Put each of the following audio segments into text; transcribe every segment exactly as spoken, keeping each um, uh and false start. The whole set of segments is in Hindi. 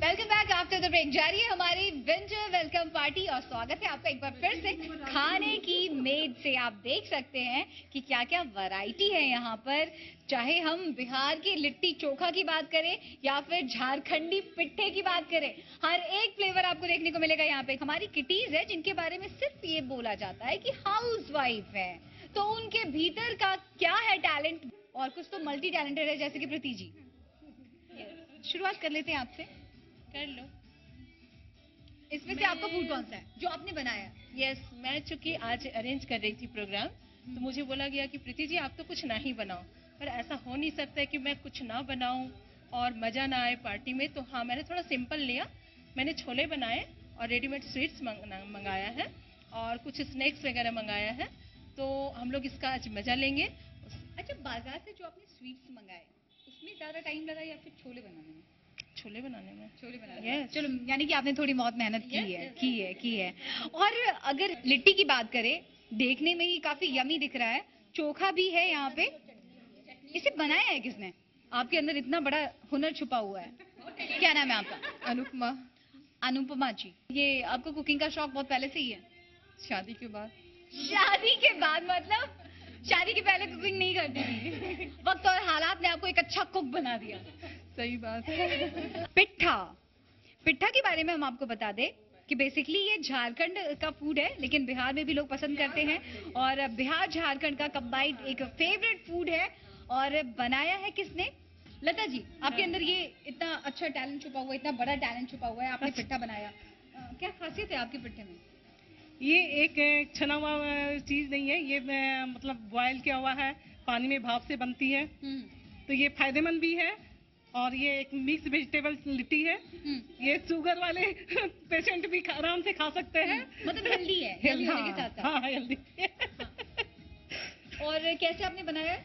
Welcome back after the break. जारी है हमारी विंटर वेलकम पार्टी और स्वागत है आपका एक बार फिर से खाने की मेज से। आप देख सकते हैं कि क्या क्या वैरायटी है यहाँ पर, चाहे हम बिहार की लिट्टी चोखा की बात करें या फिर झारखंडी पिट्ठे की बात करें, हर एक फ्लेवर आपको देखने को मिलेगा यहाँ पे। हमारी किटीज है जिनके बारे में सिर्फ ये बोला जाता है कि हाउस वाइफ है, तो उनके भीतर का क्या है टैलेंट, और कुछ तो मल्टी टैलेंटेड है जैसे कि प्रीति जी। शुरुआत कर लेते हैं आपसे। कर लो। इसमें से आपका फूड कौन सा है जो आपने बनाया? यस yes, मैं चूंकि आज अरेंज कर रही थी प्रोग्राम, तो मुझे बोला गया कि प्रीति जी आप तो कुछ ना ही बनाओ, पर ऐसा हो नहीं सकता है कि मैं कुछ ना बनाऊं और मजा ना आए पार्टी में। तो हाँ, मैंने थोड़ा सिंपल लिया। मैंने छोले बनाए और रेडीमेड स्वीट्स मंगाया है और कुछ स्नैक्स वगैरह मंगाया है, तो हम लोग इसका आज मजा लेंगे। अच्छा, बाजार से जो आपने स्वीट्स मंगाए उसमें ज्यादा टाइम लगा या फिर छोले बनाने में? छोले बनाने में। छोले बनाने yes. में। चलो, यानी कि आपने थोड़ी बहुत मेहनत की yes, है yes. की है की है और अगर लिट्टी की बात करें, देखने में ही काफी यमी दिख रहा है। चोखा भी है यहाँ पे। इसे बनाया है किसने? आपके अंदर इतना बड़ा हुनर छुपा हुआ है। क्या नाम है आपका? अनुपमा। अनुपमा जी, ये आपको कुकिंग का शौक बहुत पहले से ही है? शादी के बाद। शादी के बाद मतलब शादी के पहले कुकिंग नहीं करती थी? वक्त और हालात ने आपको एक अच्छा कुक बना दिया। सही बात है। पिट्ठा, पिट्ठा के बारे में हम आपको बता दें कि बेसिकली ये झारखंड का फूड है, लेकिन बिहार में भी लोग पसंद करते हैं और बिहार झारखंड का कंबाइंड एक फेवरेट फूड है। और बनाया है किसने? लता जी, आपके अंदर ये इतना अच्छा टैलेंट छुपा हुआ है, इतना बड़ा टैलेंट छुपा हुआ है, आपने पिट्ठा बनाया। क्या खासियत है आपके पिट्ठे में? ये एक छना हुआ चीज नहीं है, ये मतलब बॉयल किया हुआ है, पानी में भाप से बनती है, तो ये फायदेमंद भी है और ये एक मिक्स वेजिटेबल लिट्टी है। ये शुगर वाले पेशेंट भी आराम से खा सकते हैं। मतलब हेल्दी है, हेल्दी होने के साथ साथ। हाँ, हेल्दी। और कैसे आपने बनाया?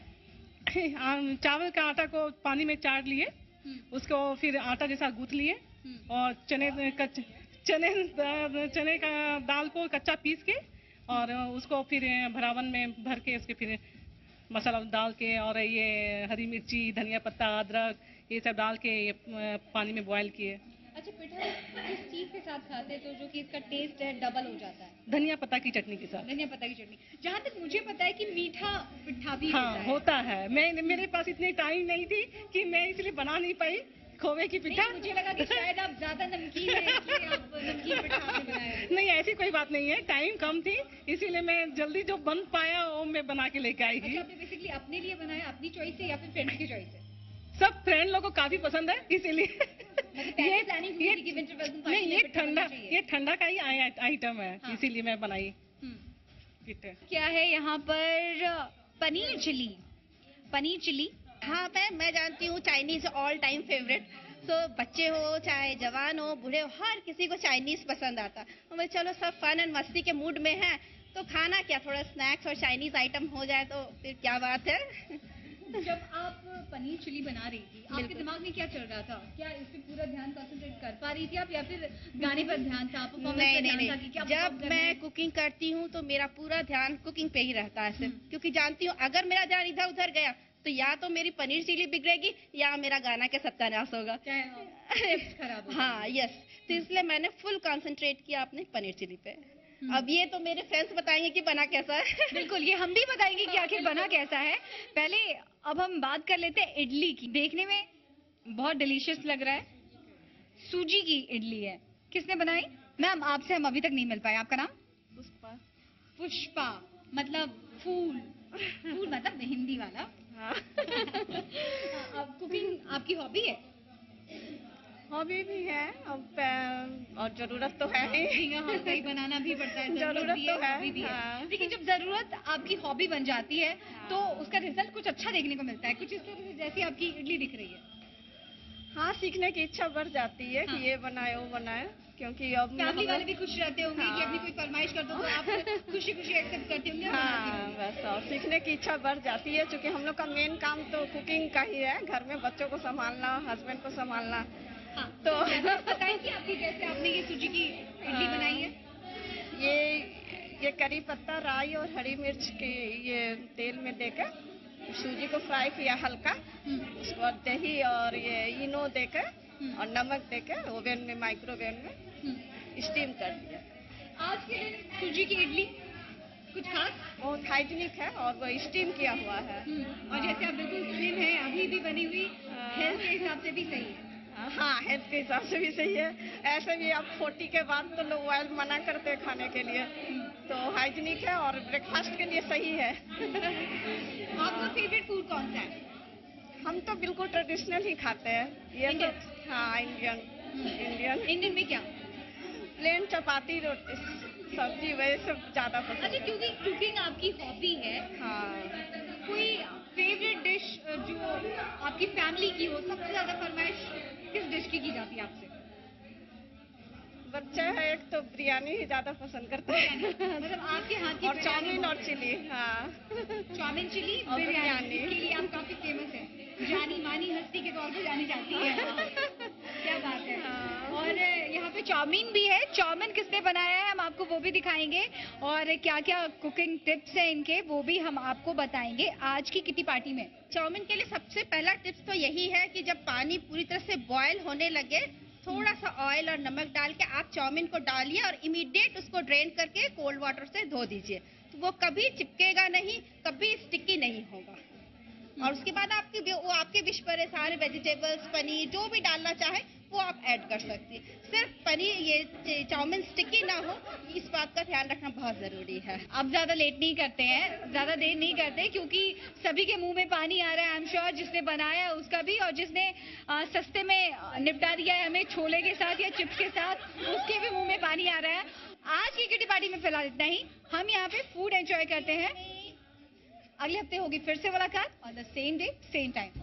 चावल का आटा को पानी में चाट लिए, उसको फिर आटा जैसा गूंथ लिए और चने कच्चे चने चने का दाल को कच्चा पीस के और उसको फिर भरावन में भर के उसके फिर मसाला डाल के और ये हरी मिर्ची, धनिया पत्ता, अदरक ये सब डाल के ये पानी में बॉयल किए। अच्छा, पिट्ठा किस चीज के साथ खाते हैं तो जो कि इसका टेस्ट है डबल हो जाता है? धनिया पत्ता की चटनी के साथ। धनिया पत्ता की चटनी। जहाँ तक मुझे पता है कि मीठा पिट्ठा भी हाँ, होता है। होता है। मैं मेरे पास इतनी टाइम नहीं थी कि मैं इसलिए बना नहीं पाई खोवे की पिट्ठा। मुझे लगा कि शायद आप ज्यादा नमकीन है इसलिए आप नमकीन पिट्ठा आपने बनाया। नहीं, ऐसी कोई बात नहीं है, टाइम कम थी इसीलिए मैं जल्दी जो बन पाया वो मैं बना के लेके आई थी। अच्छा, आपने बेसिकली अपने लिए बनाया, अपनी चॉइस से या फिर फ्रेंड्स की चॉइस से? सब फ्रेंड लोगों को काफी पसंद है इसीलिए। ये प्लानिंग हुई थी कि विंटर वेलकम पार्टी नहीं, ये ठंडा ये ठंडा का ही आइटम है। हाँ। इसीलिए मैं बनाई पिट्ठा। क्या है यहाँ पर? पनीर चिली। पनीर चिली हाँ, मैं मैं जानती हूँ चाइनीज ऑल टाइम फेवरेट। तो बच्चे हो चाहे जवान हो बूढ़े हो, हर किसी को चाइनीज पसंद आता है। तो मैं चलो सब फन एंड मस्ती के मूड में है तो खाना क्या, थोड़ा स्नैक्स और चाइनीज आइटम हो जाए तो फिर क्या बात है। जब आप पनीर चिली बना रही थी, आपके दिमाग में क्या चल रहा था? क्या इस पे पूरा ध्यान कंसंट्रेट कर पा रही थी आप, या फिर गाने पर ध्यान था? नहीं नहीं नहीं, जब मैं कुकिंग करती हूँ तो मेरा पूरा ध्यान कुकिंग पे ही रहता है सिर्फ, क्योंकि जानती हूँ अगर मेरा ध्यान इधर उधर गया तो या तो मेरी पनीर चिली बिगड़ेगी या मेरा गाना के सत्यानाश होगा। खराब हाँ, यस। तो इसलिए मैंने फुल कंसंट्रेट किया अपने पनीर चिली पे। अब ये तो मेरे फ्रेंड्स बताएंगे कि बना कैसा है। बिल्कुल, ये हम भी बताएंगे कि आखिर बना कैसा है। पहले अब हम बात कर लेते हैं इडली की। देखने में बहुत डिलीशियस लग रहा है। सूजी की इडली है, किसने बनाई? मैम, आपसे हम अभी तक नहीं मिल पाए। आपका नाम? पुष्पा। पुष्पा मतलब फूल, फूल मतलब हिंदी वाला। हाँ। अब कुकिंग आपकी हॉबी है? हॉबी भी है अब और जरूरत तो है ही। हाँ, कहीं बनाना भी पड़ता है, जरूरत भी तो है, है, हॉबी भी है। हाँ। लेकिन जब जरूरत आपकी हॉबी बन जाती है तो उसका रिजल्ट कुछ अच्छा देखने को मिलता है, कुछ इस तरह से जैसी आपकी इडली दिख रही है। हाँ, सीखने की इच्छा बढ़ जाती है हाँ। कि ये बनाए वो बनाए, क्योंकि अब फैमिली वाले भी खुश रहते होंगे हाँ। कि अपनी कोई फरमाइश कर दो तो आप खुशी खुशी एक्सेप्ट करते होंगे। हाँ, बस और सीखने की इच्छा बढ़ जाती है, क्योंकि हम लोग का मेन काम तो कुकिंग का ही है, घर में बच्चों को संभालना, हस्बैंड को संभालना। हाँ, तो बताइए कि आपकी कैसे आपने ये सूजी की इडली बनाई है? ये ये करी पत्ता, राई और हरी मिर्च के ये तेल में देकर सूजी को फ्राई किया हल्का, उसके बाद दही और ये इनो देकर और नमक देके ओवन में माइक्रोवेव में स्टीम कर दिया। आज के दिन सूजी की इडली कुछ खास? बहुत हाइजीनिक है और वो स्टीम किया हुआ है। और जैसे आप बिल्कुल स्लिम है, अभी भी बनी हुई, हेल्थ के हिसाब से भी सही है। हाँ, हेल्थ के हिसाब से भी सही है। ऐसे भी अब फोर्टी के बाद तो लोग ऑयल मना करते हैं खाने के लिए, तो हाइजीनिक है और ब्रेकफास्ट के लिए सही है। आपका फेवरेट फूड कौन सा है? हम तो बिल्कुल ट्रेडिशनल ही खाते हैं ये तो। हाँ, इंडियन इंडियन इंडियन में क्या? प्लेन चपाती रोटी सब्जी वही सब ज्यादा पसंद अच्छा, है। क्योंकि कुकिंग आपकी हॉबी है, हाँ, कोई फेवरेट डिश जो आपकी फैमिली की हो, सबसे ज्यादा फरमाइश किस डिश की की जाती है आपसे? बच्चा है एक तो बिरयानी ही ज्यादा पसंद करता है। मतलब आपके हाथ की और बिरयानी चाउमीन बहुत और चिली। हाँ, चाउमीन चिली और बिरयानी बिरयानी। के लिए आप काफी फेमस है, जानी मानी हस्ती के तौर पे जानी जाती है। क्या बात है। हाँ। और यहाँ पे चाउमीन भी है। चाउमीन किसने बनाया है हम आपको वो भी दिखाएंगे, और क्या क्या कुकिंग टिप्स हैं इनके वो भी हम आपको बताएंगे आज की किटी पार्टी में। चाउमीन के लिए सबसे पहला टिप्स तो यही है कि जब पानी पूरी तरह से बॉयल होने लगे, थोड़ा सा ऑयल और नमक डाल के आप चाउमीन को डालिए और इमीडिएट उसको ड्रेन करके कोल्ड वाटर से धो दीजिए, तो वो कभी चिपकेगा नहीं, कभी स्टिकी नहीं होगा। और उसके बाद आपकी वो आपके विश पर है, सारे वेजिटेबल्स, पनीर जो भी डालना चाहे वो आप ऐड कर सकती हैं। सिर्फ पनीर ये चाउमीन स्टिकी ना हो, इस बात का ध्यान रखना बहुत जरूरी है। अब ज्यादा लेट नहीं करते हैं, ज्यादा देर नहीं करते, क्योंकि सभी के मुंह में पानी आ रहा है। आई एम श्योर जिसने बनाया है उसका भी, और जिसने आ, सस्ते में निपटा दिया है हमें छोले के साथ या चिप्स के साथ, उसके भी मुंह में पानी आ रहा है। आज की किटी पार्टी में फिलहाल इतना ही। हम यहाँ पे फूड एंजॉय करते हैं। अगले हफ्ते होगी फिर से मुलाकात on the same day same time.